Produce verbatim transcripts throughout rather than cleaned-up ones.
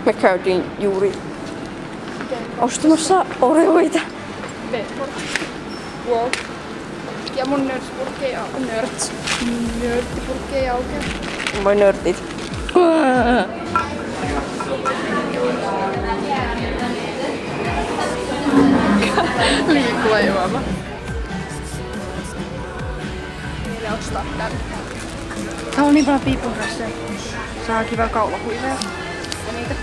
Me käytiin juuri ostamassa oreoita. Wow. Ja mun nörtspurkki ei aukea. Nörts. Nörttipurkki ei aukea. Voi nörtit. Liikkuva juoma. Ja ostaa tän. Tää on niin paljon piipurassa. Saa kiva kaulahuiveja. Ja niitä.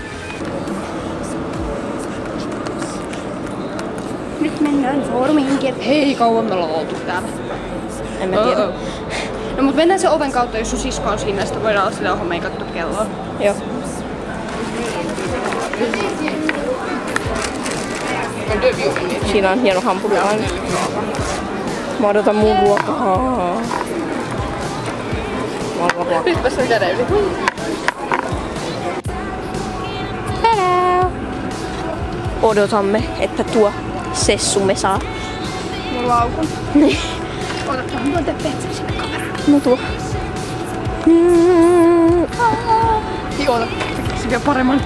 Nyt mennään foorumiin. Hei, kauan me ollaan oltu täällä. En mä tiedä. Oh, oh. No mut mennään sen oven kautta, jos sun sisko on siinä, sitten voidaan olla sillä ohon meikattu kelloa. Joo. Siinä on hieno hampurilainen. Mä odotan mun ruokaa. Mä odotan ruokaa. Nytpä se on käden yli. Hello! Odotamme, että tuo sessumme saa. Mun laukun. Niin. Odotaan, mä oon petsin sinne kameraan. No tuo. Mm, Niin oota, tekisi vielä paremman.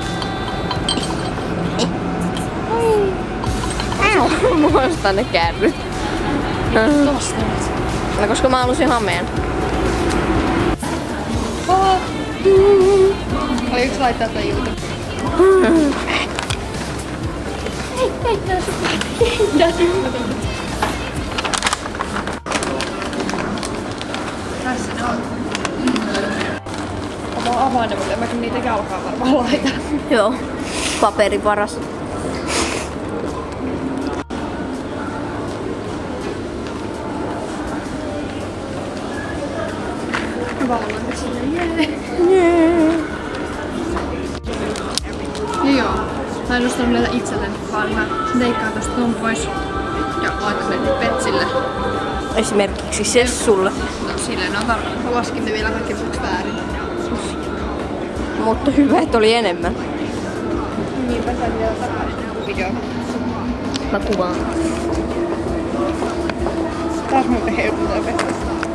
Mulla on tänne kärryt. Tosta. No koska mä halusin hameen. Oli yksi laittaa tätä ilta. Tässä ne on. Mä avaan ne, mutta en mäkin niitä jalkaa varmaan laita. Joo. Paperi paras. Valvoin sinne, jee. Jee. Ja joo. Mä en ostanut näitä itselleni, vaan mä leikkaan tosta ton pois ja laitan ne Petsille. Esimerkiksi sessulle. No silleen on varmaan. Mä laskin ne vielä kaikki yksi väärin. Mutta hyvä, että oli enemmän. Niinpä sain vielä takaisin videoon. Mä kuvaan. Taas muuten heiluttaa vettä.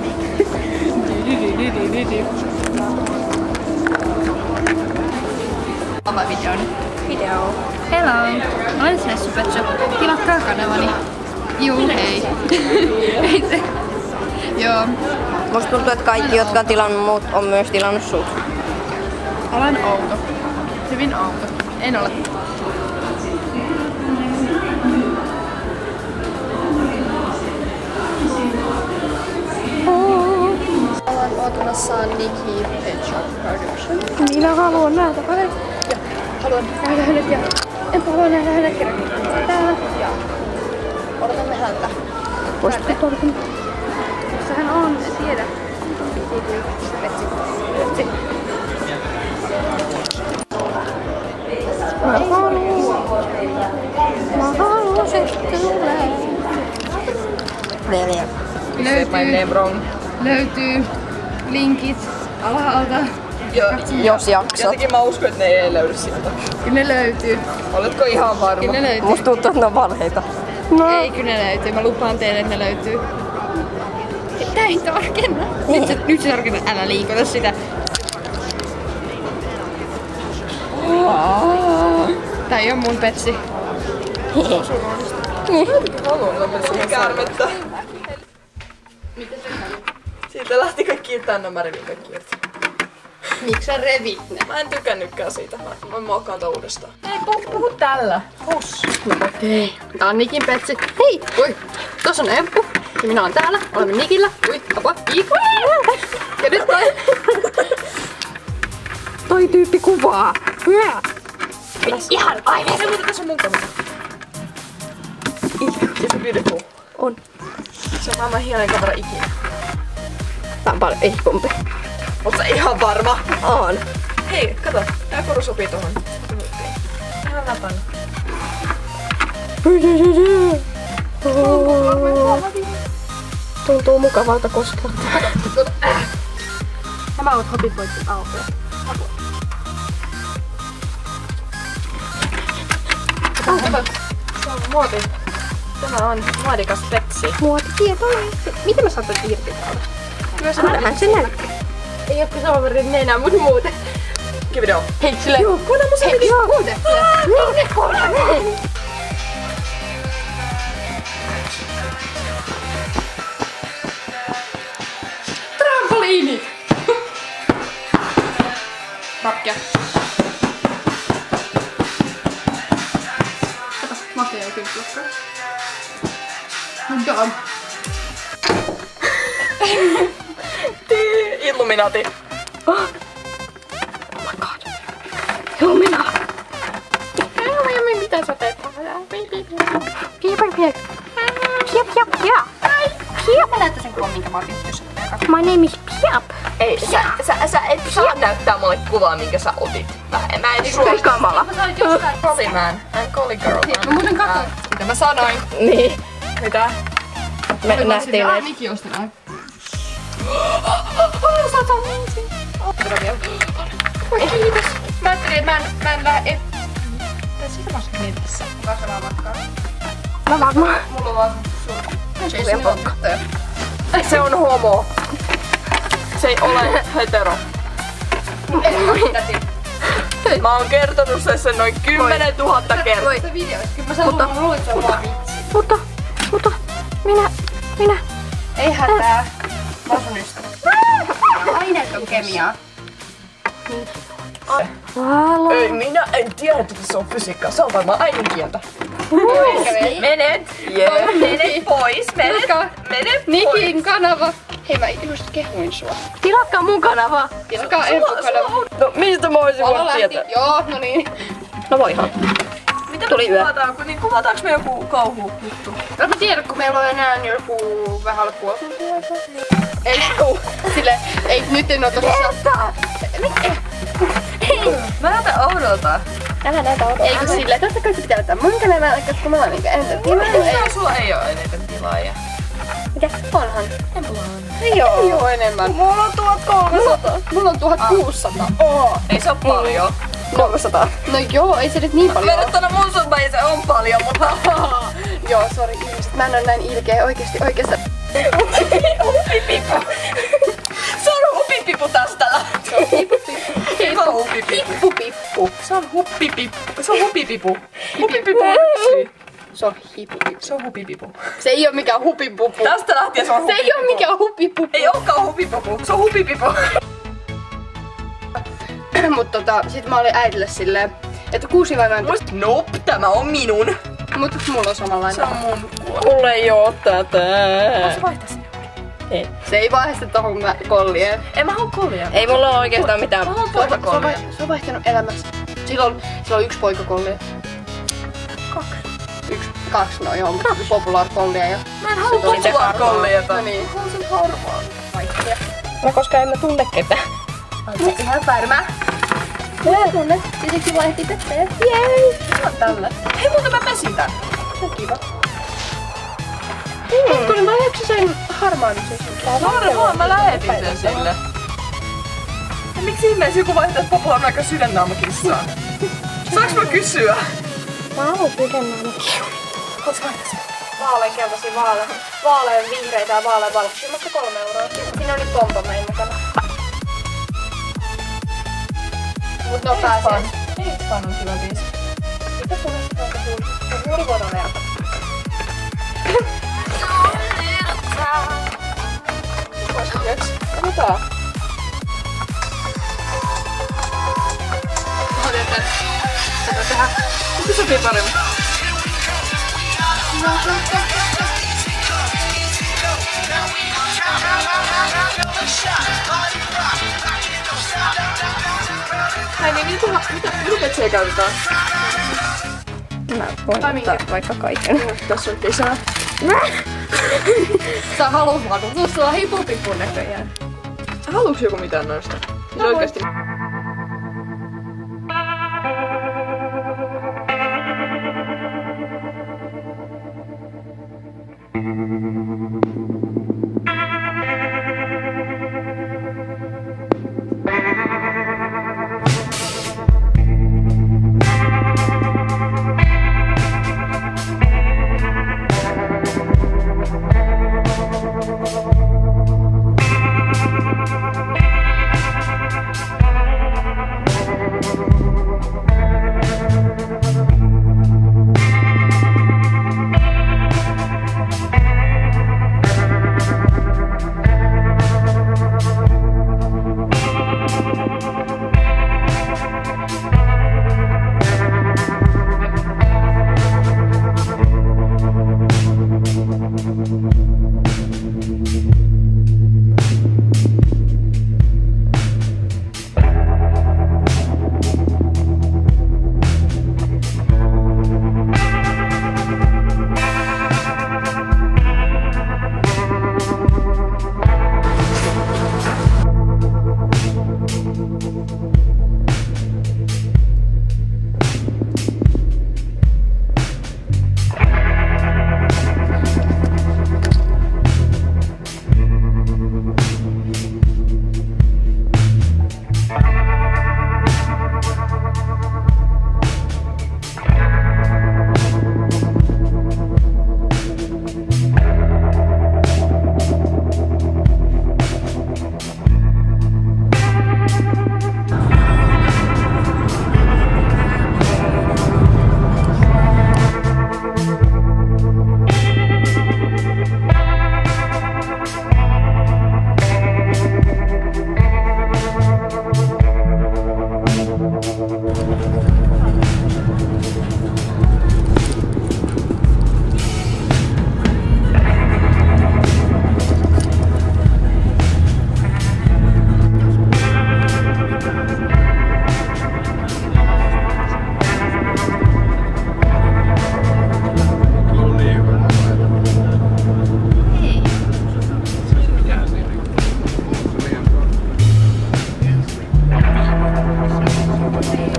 Ava videon. Video. Hello! Olen Sessupetso. Tilatkaa kanavani. Juu, hei. Ei se. Joo. Musta tuntuu, että kaikki, jotka on tilannut muut, on myös tilannut sut. Olen outo. Hyvin outo. En ole. Olen ootamassa Nicki Pet Shop Production. Minä haluan nähdä hänet. Ja haluan nähdä hänet ja en halua nähdä hänet kerran. Täällä. Ja odotamme häntä. Voisitko tuoda? Missä hän on? En tiedä. Petsi. Petsi. Mä haluan. Mä haluan se tulee. Löytyy, löytyy linkit alhaalta. Jos jaksat. Jotenkin mä uskon, että ne ei löydy sieltä. Kyllä ne löytyy. Oletko ihan varma? Kyllä ne löytyy. Musta tuntuu, että ne on valheita. No. Ei, kyllä ne löytyy. Mä lupaan teille, että ne löytyy. Näin tarkenna. Nyt se, nyt se tarkenna. Älä liikuta sitä. Tää ei oo mun petsi. Haluan tämmöisiä käärmettä. Siitä lähti kaikki tänne, mä revin kaikki irti. Miksi sä revit ne? Mä en tykännykään siitä. Mä, mä muokkaan tää uudestaan. Ei, puhu, puhu tällä. Hus. Okei. Tää on Nikin petsi. Hei! Ui! Tossa on Emppu. Ja minä oon täällä. Olemme Nikillä. Ui! Apua! Iiku! Ja nyt toi. Toi tyyppi kuvaa. Hyvä. Ihan aivan. Ei, mutta tässä on mun kamera. Ja se beautiful. On. Se on maailman hienoin kamera ikinä. Tää on paljon ihkumpi. Oot sä ihan varma? On. Hei, kato. Tää koru sopii tohon. Ihan läpänä. Tuntuu mukavalta koskea. Tämä on hopipoitsin auto. Kato. Se on muoti. Tämä on muodikas petsi. Muotitietoinen. Miten mä saan tän irti täältä? Annahan se näkyy. Ei oo sama värin nenä, mut muuten. Give it up. Hei, silleen. Joo, kuule mun se Hei, meni. joo, kuule. Niin, kuule. Trampoliini. Rakkia. Kato, Matti ei kyllä tukkaa. Done. Illuminati. Oh my god. Illumina. Mitä sä teet? Piep, piep, piep. Piep, piep, piep. Piep. Mä näytän sen kuvan, minkä mä oon tehty. My name is Piep. Ei, sä, sä, sä et saa näyttää mulle kuvaa, minkä sä otit. Mä, mä en suostu. Kamala. Mä sain jostain. Collie man. I'm collie girl. Mä muuten katsoin, mitä mä sanoin. Niin. Mitä? Me nähtiin näin. näitä. Miki osti näin. Oi kiitos. Mä ajattelin, että mä en, mä en lähde et... Tai sitä mä oon netissä. Kuka se vaan makkaa? Mä varmaan. Mulla on vaan sun... Jason on tyttö. Se on homo. Se ei ole hetero. Mä oon kertonut sen, sen noin kymmenen tuhatta kertaa. Se video, kyllä mä sanon, mä luulen, että se on vaan vitsi. Mutta, mutta, minä, minä. Ei hätää. Mä oon sun ystävä. Aineet on kemiaa. Valo. Ei, minä en tiedä, että se on fysiikkaa. Se on varmaan äidinkieltä. Menet. Menet. Yeah. Menet pois. Menet. Menet pois. Nikin kanava. Hei, mä just kehuin sua. Tilatkaa mun kanava. Tilakaa Empu kanava. No mistä mä voisin Alo voinut lähti. tietää? Joo, no niin. No voihan. Mitä Tuli me yö. kuvataan? Kun, niin kuvataanko me joku kauhu juttu? En mä tiedä, kun meillä on enää joku vähän alle puoli tuntia aikaa. Ei, uu, sille, ei nyt en oo tosissaan. Mä näytän oudolta. Älä näitä odota. Ei kun silleen, totta kai se pitää ottaa mun kanavaa, koska mä oon minkä eniten tilaa. Mitä sulla ei oo eniten tilaajia? Mitä? Onhan. Mulla on. Ei oo. Ei oo enemmän. Mulla on tuhatkolmesataa. Mulla on tuhatkuusisataa. Oo. Ei se oo paljon. kolmesataa. No joo, ei se nyt niin paljon oo. Verrattuna mun summeihin se on paljon, mutta... Joo, sori ihmiset, mä en oo näin ilkeä oikeesti oikeesti. Hupipipu. Se on hupipipu tästä. Se on hippupippu. Se on hupipipu. Hippupippu. Se on hupipipu. Se on hupipipu. Hupipipu on yksi. Se on hippupippu. Se on hupipipu. Se ei oo mikään hupipupu. Tästä lähtien se on Se hupipipu. ei oo mikään hupipupu. Ei ookaan hupipupu. Se on hupipipu. Mut tota, sit mä olin äidille silleen, että kuusi päivää. Muist, nope, tämä on minun. Mut mulla on samanlainen. Se on mun kuva. Mulla ei oo tätä. Se vaihtaa sinne. Ei. Se ei vaihda tohon mä kollien. En mä halua kollia. Ei mulla oo oikeastaan mitään. Mä haluan Se on, se, on, poikakollia. vai- se on vaihtanut elämässä. Silloin, silloin yksi poikakollia. Kaksi. Yksi, kaksi, no joo, mutta populaar kollia ja... Mä en halua Se tuli populaar harmaa. kolliata. No niin. Mä haluan sen harmaan. Kaikkia. No koska emme tunne ketään. Se ihan varma. Hyvä tunne. Siksi vaihti tätä. Jei! Mä tällä. Hei, muuten mä pesin tän. Se on kiva. Mm. Kun mä läksin sen harmaan sen. Harmaan, mä lähetin sen sille. Ja miksi ihmeessä joku vaihtaa, että Popo on aika sydännaamokissaan? Saanko mä kysyä? Mä haluan sydännaamakin. Haluatko vaihtaa sen? Vaalean keltaisia, vaalean, vaalean vihreitä ja vaalean valkoisia. Maksaa kolme euroa. Siinä on nyt pompomein mukana. Mut no pääsee. Hiitspan on hyvä biisi. Mitä sulle sitten on kuullut? Se on juuri vuoden verta. Yksi. Katsotaan. Otetaan. Tätä tehdä. Mikä sopii paremmin? Ai niin, mitä, mitä, mitä petsiä käytetään? Mä voin ottaa vaikka kaiken. Tässä on lisää. Sä haluat vaan, kun sulla on hipupipun näköjään. Haluuks joku mitään noista? Siis oikeesti.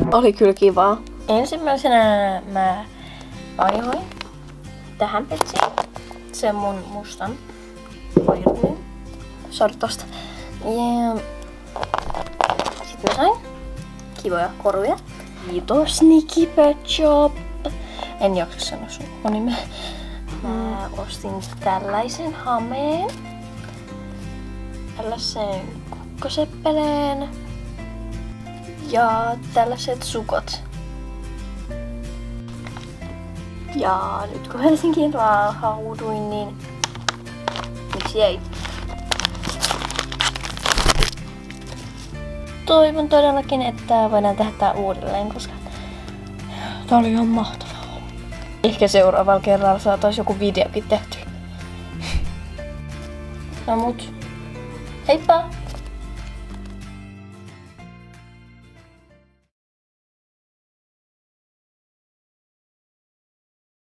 Oli kyllä kivaa. Ensimmäisenä mä vaihoin tähän petsiin sen mun mustan koirnin. Sori tosta. Ja sit mä sain kivoja koruja. Kiitos Nikki Pet Shop. En jaksa sanoa sun nimeä. Mä ostin tällaisen hameen. Tällaisen kukkoseppeleen. Ja tällaiset sukot. Ja nyt kun Helsinkiin hauduin, niin miksi ei? Toivon todellakin, että voidaan tehdä tää uudelleen, koska tää oli ihan mahtavaa. Ehkä seuraavalla kerralla saataisiin joku videokin tehty. No mut, heippa!